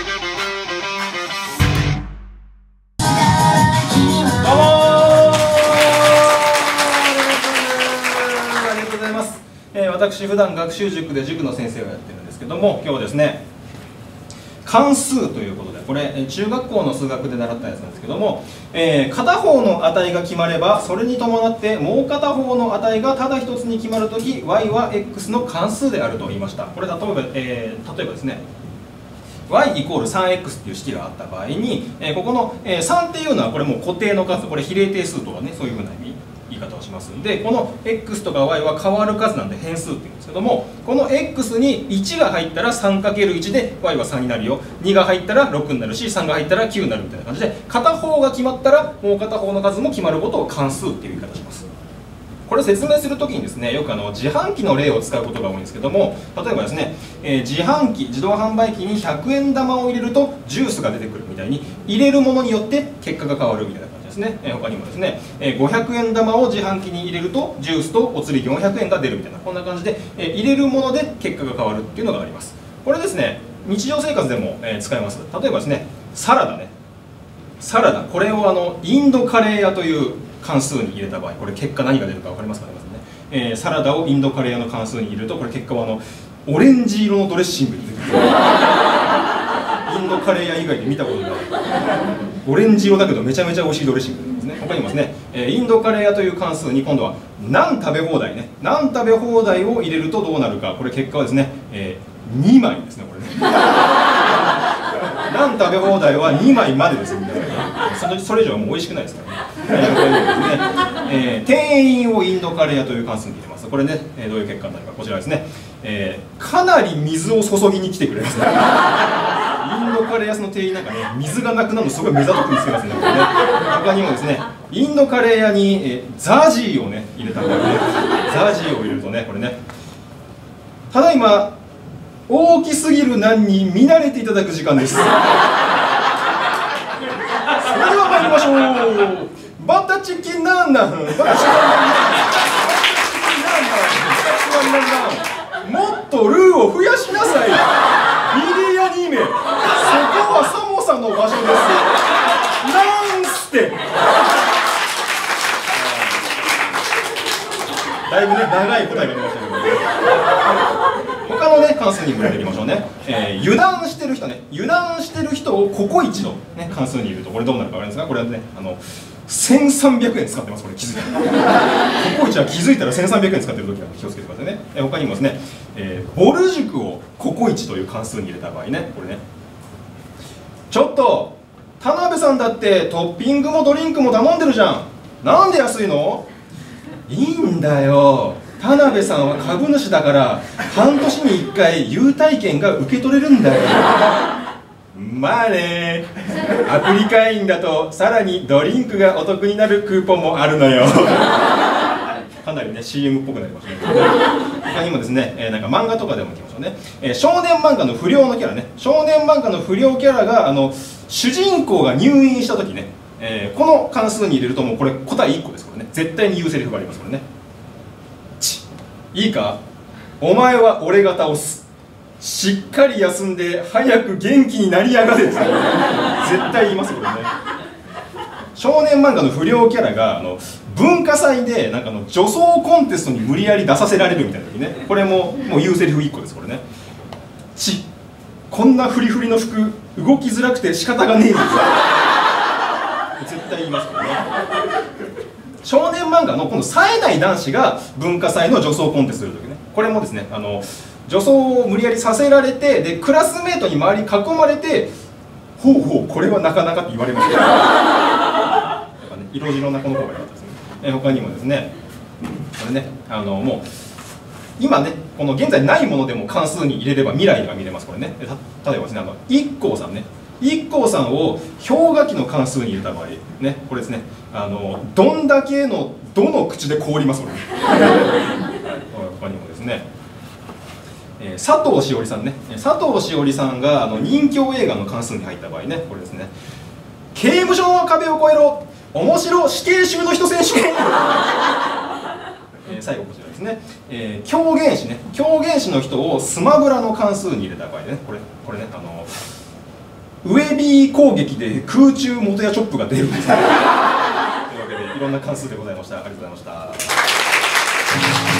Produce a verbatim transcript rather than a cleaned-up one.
私、普段学習塾で塾の先生をやってるんですけども、今日はですね、関数ということで、これ中学校の数学で習ったやつなんですけども、えー、片方の値が決まればそれに伴ってもう片方の値がただ一つに決まるとき y は x の関数であると言いました。これ例えば、えー、例えばですね y イコール さんエックス っていう式があった場合に、えー、ここの、えー、さんっていうのはこれもう固定の数、これ比例定数とかね、そういうふうな意味言い方をしますんで、この x とか y は変わる数なんで変数っていうんですけども、この x にいちが入ったら さんかけるいち で y はさんになるよ、にが入ったらろくになるし、さんが入ったらきゅうになるみたいな感じで、片方が決まったらもう片方の数も決まることを関数っていう言い方をします。これ説明するときにですね、よくあの自販機の例を使うことが多いんですけども、例えばですね、えー、自販機自動販売機にひゃくえん玉を入れるとジュースが出てくるみたいに、入れるものによって結果が変わるみたいな感じですね。えー、他にもですね、えー、ごひゃくえん玉を自販機に入れるとジュースとお釣りよんひゃくえんが出るみたいな、こんな感じで、えー、入れるもので結果が変わるっていうのがあります。これですね、日常生活でも、えー、使えます。例えばですね、サラダね、サラダ、これをあのインドカレー屋という関数に入れた場合、これ結果何が出るか分かりますかね。えー、サラダをインドカレー屋の関数に入れると、これ結果はあのオレンジ色のドレッシングに出てくる。インドカレー屋以外で見たことないオレンジ色だけどめちゃめちゃ美味しいドレッシングですね。他にもですね、えー、インドカレー屋という関数に今度は何食べ放題ね、何食べ放題を入れるとどうなるか、これ結果はですね、えー、にまいですね。これね何食べ放題はにまいまでですみたいな、それそれ以上はもう美味しくないですからね。えー、店員をインドカレー屋という関数に入れます。これね、えー、どういう結果になるか、こちらですね、えー、かなり水を注ぎに来てくれますね。インドカレー屋の店員なんかね、水がなくなるのすごい目ざとく見つけますね。これね、他にもですね、インドカレー屋に、えー、ザジーをね入れたんだよね。ザジーを入れるとね、これね、ただいま大きすぎるナンに見慣れていただく時間です。それでは参りましょう。バタチキンナンナン、バタチキンナンナン、もっとルーを増やしなさい。ビリヤニメ、そこはサモサの場所です。なんすって。だいぶね、長い答えが出ましたけど、ね、他のね、関数にもやってみましょうね。えー、油断してる人ね、油断してる人をココイチの、ね、関数に入れると、これどうなるか分かりますか。これはね、あのせんさんびゃくえん使ってます。これ気づいたらココイチは気づいたらせんさんびゃくえん使ってる時は気をつけてくださいね。えー、他にもですね、えー、ボル塾をココイチという関数に入れた場合ね、これね、ちょっと田辺さんだってトッピングもドリンクも頼んでるじゃん、なんで安いの。いいんだよ、田辺さんは株主だから半年にいっかい優待券が受け取れるんだよ。まあね、アプリ会員だとさらにドリンクがお得になるクーポンもあるのよ。かなりね シーエム っぽくなりましたね。他にもですね、えー、なんか漫画とかでもいきましょうね。えー、少年漫画の不良のキャラね、少年漫画の不良キャラがあの主人公が入院した時ね、えー、この関数に入れるともうこれ答えいっこですからね。絶対に言うセリフがありますからね。ちいいか、お前は俺が倒す、しっかり休んで早く元気になりやがれって絶対言いますこれね。少年漫画の不良キャラがあの文化祭でなんかの女装コンテストに無理やり出させられるみたいな時ね、これももう言うセリフいっこですこれね。ちこんなフリフリの服動きづらくて仕方がねえぞ絶対言いますからね。少年漫画のこの冴えない男子が文化祭の女装コンテストする時ね、これもですね、あの女装を無理やりさせられて、でクラスメートに周りに囲まれて、ほうほうこれはなかなかって言われましたやっぱね、色白なこの子が良かったですね。え他にもですね、これね、あのもう今ね、この現在ないものでも関数に入れれば未来が見れます。これね、た例えばですね、あの一光さんね、一光さんを氷河期の関数に入れた場合ね、これですね、あのどんだけのどの口で凍りますこれ。他にもですね、えー、佐藤しおりさんね、佐藤しおりさんがあの人気映画の関数に入った場合ね、これですね、刑務所の壁を越えろ、面白死刑囚の人選手権。えー、最後こちらですね、えー、狂言師ね、狂言師の人をスマブラの関数に入れた場合ね、これこれね、あのウェビー攻撃で空中元ヤチョップが出るんですねというわけでいろんな関数でございました。ありがとうございました。